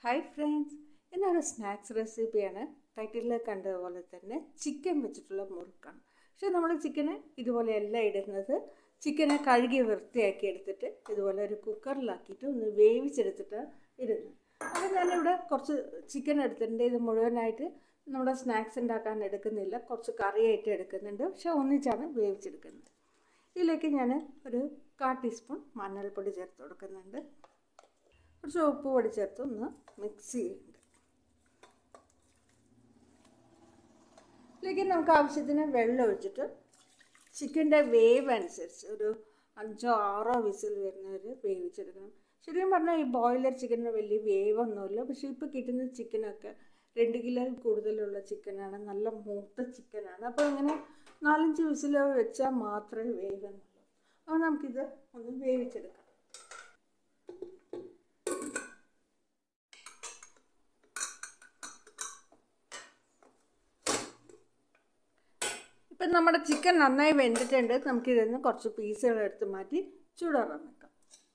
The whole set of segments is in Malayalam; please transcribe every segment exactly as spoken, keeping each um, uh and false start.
Hi friends, ഇന്നൊരു സ്നാക്സ് റെസിപ്പിയാണ്. ടൈറ്റിലിൽ കണ്ടതുപോലെ തന്നെ ചിക്കൻ വെച്ചിട്ടുള്ള മുറുക്കാണ്. പക്ഷേ നമ്മൾ ചിക്കന് ഇതുപോലെയല്ല ഇടുന്നത്. ചിക്കനെ കഴുകി വൃത്തിയാക്കി എടുത്തിട്ട് ഇതുപോലെ ഒരു കുക്കറിലാക്കിയിട്ട് ഒന്ന് വേവിച്ചെടുത്തിട്ട് ഇടുന്നത്. അപ്പോൾ ഞാനിവിടെ കുറച്ച് ചിക്കൻ എടുത്തിട്ടുണ്ട്. ഇത് മുഴുവനായിട്ട് നമ്മുടെ സ്നാക്സ് ഉണ്ടാക്കാൻ എടുക്കുന്നില്ല, കുറച്ച് കറിയായിട്ട് എടുക്കുന്നുണ്ട്. പക്ഷേ ഒന്നിച്ചാണ് വേവിച്ചെടുക്കുന്നത്. ഇതിലേക്ക് ഞാൻ ഒരു കാൽ ടീസ്പൂൺ മഞ്ഞൾപ്പൊടി ചേർത്ത് കൊടുക്കുന്നുണ്ട്. കുറച്ച് ഉപ്പ് പൊടി ചേർത്ത് ഒന്ന് മിക്സ് ചെയ്യുന്നുണ്ട്. ഇതിലേക്ക് നമുക്ക് ആവശ്യത്തിന് വെള്ളം ഒഴിച്ചിട്ട് ചിക്കൻ്റെ വേവ് അനുസരിച്ച് ഒരു അഞ്ചോ ആറോ വിസിൽ വരുന്നവർ വേവിച്ചെടുക്കണം. ശരിക്കും പറഞ്ഞാൽ ഈ ബോയിലർ ചിക്കന് വലിയ വേവൊന്നുമില്ല. പക്ഷേ ഇപ്പോൾ കിട്ടുന്ന ചിക്കനൊക്കെ രണ്ട് കിലോ കൂടുതലുള്ള ചിക്കനാണ്, നല്ല മൂത്ത ചിക്കനാണ്. അപ്പോൾ ഇങ്ങനെ നാലഞ്ച് വിസിൽ വെച്ചാൽ മാത്രമേ വേവുന്നുള്ളൂ. അപ്പോൾ നമുക്കിത് ഒന്ന് വേവിച്ചെടുക്കാം. ഇപ്പം നമ്മുടെ ചിക്കൻ നന്നായി വെന്തിട്ടുണ്ട്. നമുക്കിതിന്ന് കുറച്ച് പീസുകൾ എടുത്ത് മാറ്റി ചൂടാറാൻ വെക്കാം.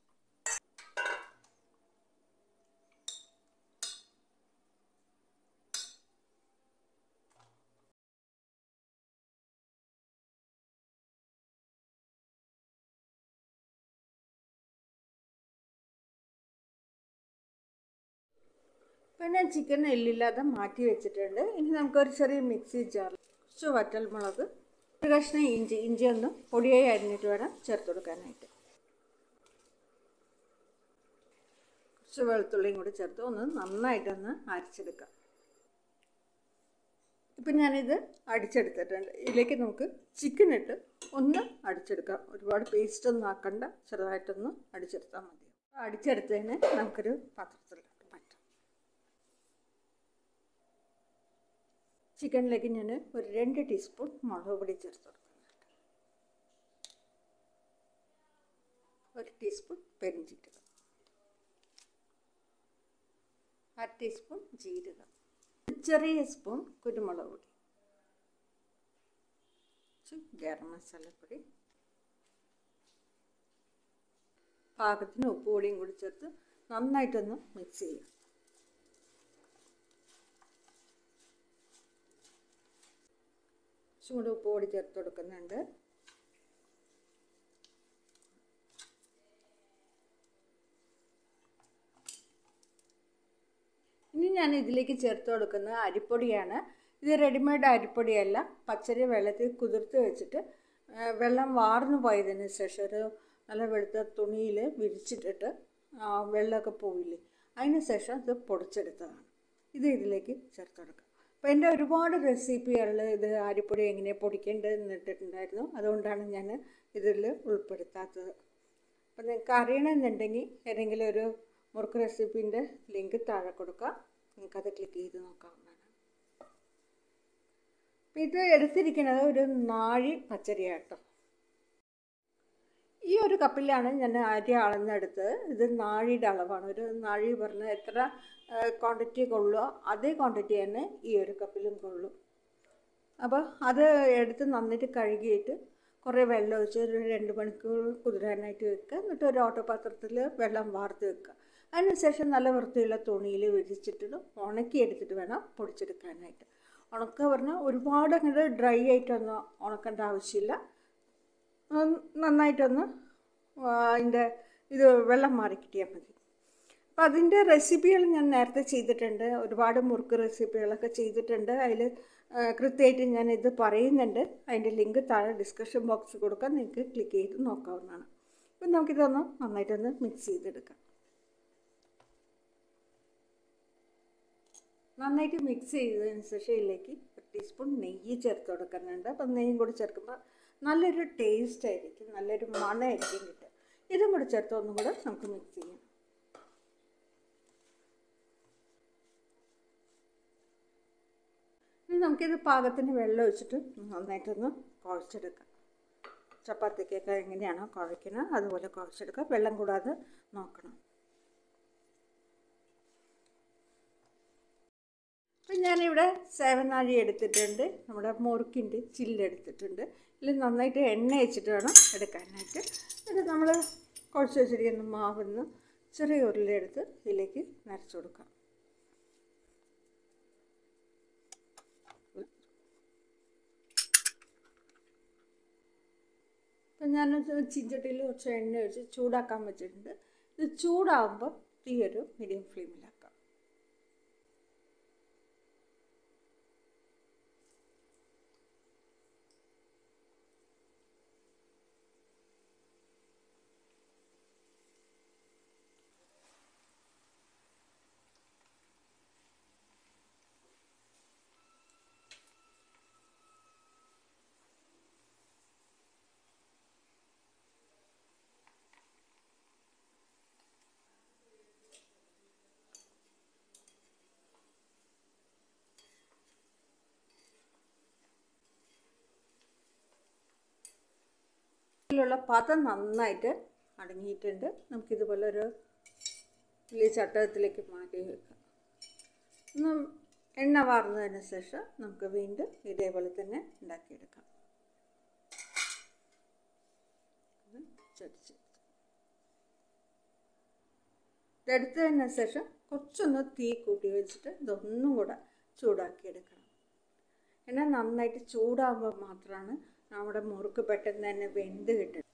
ഇപ്പം ഞാൻ ചിക്കൻ എല്ലില്ലാതെ മാറ്റി വെച്ചിട്ടുണ്ട്. ഇനി നമുക്കൊരു ചെറിയ മിക്സി ജാർ, കുറച്ച് വറ്റൽമുളക്, ഒരു കഷ്ണം ഇഞ്ചി ഇഞ്ചി ഒന്ന് പൊടിയായി അരിഞ്ഞിട്ട് വേണം ചേർത്ത് കൊടുക്കാനായിട്ട്. കുറച്ച് വെളുത്തുള്ളിയും കൂടി ചേർത്ത് ഒന്ന് നന്നായിട്ടൊന്ന് അരച്ചെടുക്കാം. ഇപ്പം ഞാനിത് അടിച്ചെടുത്തിട്ടുണ്ട്. ഇതിലേക്ക് നമുക്ക് ചിക്കൻ ഇട്ട് ഒന്ന് അടിച്ചെടുക്കാം. ഒരുപാട് പേസ്റ്റ് ഒന്നും ആക്കണ്ട, ചെറുതായിട്ടൊന്ന് അടിച്ചെടുത്താൽ മതി. അടിച്ചെടുത്തതിന് നമുക്കൊരു പാത്രത്തിൽ മാറ്റാം. ചിക്കനിലേക്ക് ഞാൻ ഒരു രണ്ട് ടീസ്പൂൺ മുളക് പൊടി ചേർത്ത് കൊടുക്കുന്നുണ്ട്. ഒരു ടീസ്പൂൺ പെരിഞ്ചീരകം, അര ടീസ്പൂൺ ജീരകം, ചെറിയ സ്പൂൺ കുരുമുളക് പൊടി, ഗരം മസാലപ്പൊടി, പാകത്തിന് ഉപ്പ് പൊടിയും കൂടി ചേർത്ത് നന്നായിട്ടൊന്ന് മിക്സ് ചെയ്യാം. ചൂട് ഉപ്പ് പൊടി ചേർത്ത് കൊടുക്കുന്നുണ്ട്. ഇനി ഞാൻ ഇതിലേക്ക് ചേർത്ത് കൊടുക്കുന്ന അരിപ്പൊടിയാണ്. ഇത് റെഡിമെയ്ഡ് അരിപ്പൊടിയല്ല, പച്ചരി വെള്ളത്തിൽ കുതിർത്ത് വെച്ചിട്ട് വെള്ളം വാർന്നു പോയതിന് ശേഷം ഒരു നല്ല വെളുത്ത തുണിയിൽ വിരിച്ചിട്ടിട്ട് വെള്ളമൊക്കെ പോയില്ലേ, അതിന് ശേഷം ഇത് പൊടിച്ചെടുത്തതാണ്. ഇത് ഇതിലേക്ക് ചേർത്ത് കൊടുക്കാം. അപ്പോൾ എൻ്റെ ഒരുപാട് റെസിപ്പികളിൽ ഇത് അരിപ്പൊടി എങ്ങനെ പൊടിക്കേണ്ടതെന്ന് ഇട്ടിട്ടുണ്ടായിരുന്നു. അതുകൊണ്ടാണ് ഞാൻ ഇതിൽ ഉൾപ്പെടുത്താത്തത്. അപ്പോൾ നിങ്ങൾക്ക് അറിയണമെന്നുണ്ടെങ്കിൽ ഏതെങ്കിലും ഒരു മുറുക്ക് റെസിപ്പീൻ്റെ ലിങ്ക് താഴെ കൊടുക്കാം, നിങ്ങൾക്കത് ക്ലിക്ക് ചെയ്ത് നോക്കാവുന്നതാണ്. അപ്പോൾ ഇത് എടുത്തിരിക്കുന്നത് ഒരു നാഴി പച്ചരിയാട്ടോ. ഈ ഒരു കപ്പിലാണ് ഞാൻ അരി അളന്നെടുത്തത്. ഇത് നാഴിയുടെ അളവാണ്. ഒരു നാഴി പറഞ്ഞാൽ എത്ര ക്വാണ്ടിറ്റി കൊള്ളുക അതേ ക്വാണ്ടിറ്റി തന്നെ ഈ ഒരു കപ്പിലും കൊള്ളും. അപ്പോൾ അത് എടുത്ത് നന്നായിട്ട് കഴുകിയിട്ട് കുറേ വെള്ളം ഒഴിച്ച് ഒരു രണ്ട് മണിക്കൂർ കുതിരാനായിട്ട് വെക്കുക. എന്നിട്ട് ഒരു ഓട്ടപാത്രത്തിൽ വെള്ളം വാർത്ത് വെക്കുക. അതിനുശേഷം നല്ല വൃത്തിയുള്ള തുണിയിൽ വിരിച്ചിട്ട് ഉണക്കി എടുത്തിട്ട് വേണം പൊടിച്ചെടുക്കാനായിട്ട്. ഉണക്കുക പറഞ്ഞാൽ ഒരുപാട് അങ്ങോട്ട് ഡ്രൈ ആയിട്ടൊന്നും ഉണക്കേണ്ട ആവശ്യമില്ല. നന്നായിട്ടൊന്ന് അതിൻ്റെ ഇത് വെള്ളം മാറി കിട്ടിയാൽ മതി. അപ്പോൾ അതിൻ്റെ റെസിപ്പികൾ ഞാൻ നേരത്തെ ചെയ്തിട്ടുണ്ട്. ഒരുപാട് മുറുക്ക് റെസിപ്പികളൊക്കെ ചെയ്തിട്ടുണ്ട്. അതിൽ കൃത്യമായിട്ട് ഞാൻ ഇത് പറയുന്നുണ്ട്. അതിൻ്റെ ലിങ്ക് താഴെ ഡിസ്ക്രിപ്ഷൻ ബോക്സിൽ കൊടുക്കാൻ നിങ്ങൾക്ക് ക്ലിക്ക് ചെയ്ത് നോക്കാവുന്നതാണ്. അപ്പം നമുക്കിതൊന്ന് നന്നായിട്ടൊന്ന് മിക്സ് ചെയ്തെടുക്കാം. നന്നായിട്ട് മിക്സ് ചെയ്തതിന് ശേഷം ഇതിലേക്ക് ഒരു ടീസ്പൂൺ നെയ്യ് ചേർത്ത് കൊടുക്കുന്നുണ്ട്. അപ്പം നെയ്യും കൂടി ചേർക്കുമ്പോൾ നല്ലൊരു ടേസ്റ്റ് ആയിരിക്കും, നല്ലൊരു മണമായിരിക്കും കിട്ടുക. ഇതും കൂടി ചേർത്ത് ഒന്നും കൂടെ നമുക്ക് മിക്സ് ചെയ്യാം. ഇനി നമുക്കിത് പാകത്തിന് വെള്ളം ഒഴിച്ചിട്ട് നന്നായിട്ടൊന്ന് കുഴച്ചെടുക്കാം. ചപ്പാത്തിക്കൊക്കെ എങ്ങനെയാണോ കുഴയ്ക്കുന്നത് അതുപോലെ കുഴച്ചെടുക്കുക. വെള്ളം കൂടാതെ നോക്കണം. അപ്പം ഞാനിവിടെ സേവനാഴി എടുത്തിട്ടുണ്ട്, നമ്മുടെ മുറുക്കിൻ്റെ ചില്ലെടുത്തിട്ടുണ്ട്. ഇതിൽ നന്നായിട്ട് എണ്ണ വെച്ചിട്ട് വേണം എടുക്കാനായിട്ട്. എന്നിട്ട് നമ്മൾ കുഴച്ച് വെച്ചിരിക്കുന്ന മാവിന്ന് ചെറിയ ഉരുളയെടുത്ത് ഇതിലേക്ക് നിറച്ച് കൊടുക്കാം. അപ്പം ഞാൻ ചീഞ്ചട്ടിയിൽ കുറച്ച് എണ്ണ ഒഴിച്ച് ചൂടാക്കാൻ വെച്ചിട്ടുണ്ട്. ഇത് ചൂടാകുമ്പോൾ തീ ഒരു മീഡിയം ഫ്ലെയിമിലാക്കാം. ുള്ള പാത്രം നന്നായിട്ട് അടങ്ങിയിട്ടുണ്ട്. നമുക്കിതുപോലെ ഒരു വലിയ ചട്ടകത്തിലേക്ക് മാറ്റി വെക്കാം. ഒന്ന് എണ്ണ വാർന്നതിന് ശേഷം നമുക്ക് വീണ്ടും ഇതേപോലെ തന്നെ ഉണ്ടാക്കിയെടുക്കാം. ഇതെടുത്തതിന് ശേഷം കുറച്ചൊന്ന് തീ കൂട്ടി വെച്ചിട്ട് ഇതൊന്നും കൂടെ ചൂടാക്കിയെടുക്കണം. എണ്ണ നന്നായിട്ട് ചൂടാകുമ്പോൾ മാത്രമാണ് നമ്മുടെ മുറുക്ക് പെട്ടെന്ന് തന്നെ വെന്ത് കിട്ടും.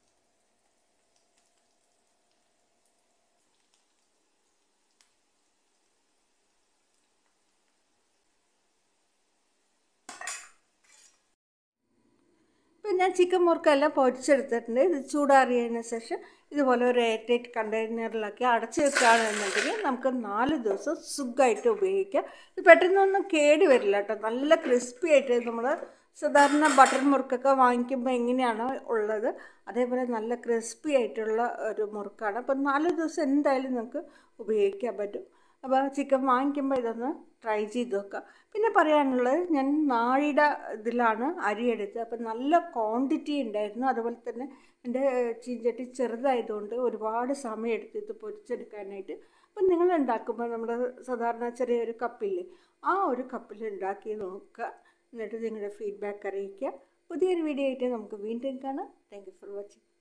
ഇപ്പം ഞാൻ ചിക്കൻ മുറുക്കെല്ലാം പൊരിച്ചെടുത്തിട്ടുണ്ട്. ഇത് ചൂടാറിയതിന് ശേഷം ഇതുപോലെ ഒരു എയർ ടൈറ്റ് കണ്ടെയ്നറിലാക്കി അടച്ചു വെക്കുകയാണെന്നുണ്ടെങ്കിൽ നമുക്ക് നാല് ദിവസം സുഖമായിട്ട് ഉപയോഗിക്കാം. ഇത് പെട്ടെന്നൊന്നും കേട് വരില്ല കേട്ടോ. നല്ല ക്രിസ്പി ആയിട്ട് നമ്മൾ സാധാരണ ബട്ടർ മുറുക്കൊക്കെ വാങ്ങിക്കുമ്പോൾ എങ്ങനെയാണോ ഉള്ളത് അതേപോലെ നല്ല ക്രിസ്പി ആയിട്ടുള്ള ഒരു മുറുക്കാണ്. അപ്പം നാല് ദിവസം എന്തായാലും നമുക്ക് ഉപയോഗിക്കാൻ പറ്റും. അപ്പോൾ ചിക്കൻ വാങ്ങിക്കുമ്പോൾ ഇതൊന്ന് ട്രൈ ചെയ്ത് നോക്കാം. പിന്നെ പറയാനുള്ളത്, ഞാൻ നാഴിയുടെ ഇതിലാണ് അരിയെടുത്തത്. അപ്പം നല്ല ക്വാണ്ടിറ്റി ഉണ്ടായിരുന്നു. അതുപോലെ തന്നെ എൻ്റെ ചീഞ്ചട്ടി ചെറുതായതുകൊണ്ട് ഒരുപാട് സമയം എടുത്ത് ഇത് പൊരിച്ചെടുക്കാനായിട്ട്. അപ്പം നിങ്ങൾ ഉണ്ടാക്കുമ്പോൾ നമ്മുടെ സാധാരണ ചെറിയൊരു കപ്പില്ലേ, ആ ഒരു കപ്പിൽ ഉണ്ടാക്കി നോക്കുക. എന്നിട്ട് നിങ്ങളുടെ ഫീഡ്ബാക്ക് അറിയിക്കുക. പുതിയൊരു വീഡിയോ ആയിട്ട് നമുക്ക് വീണ്ടും കാണാം. Thank you for watching.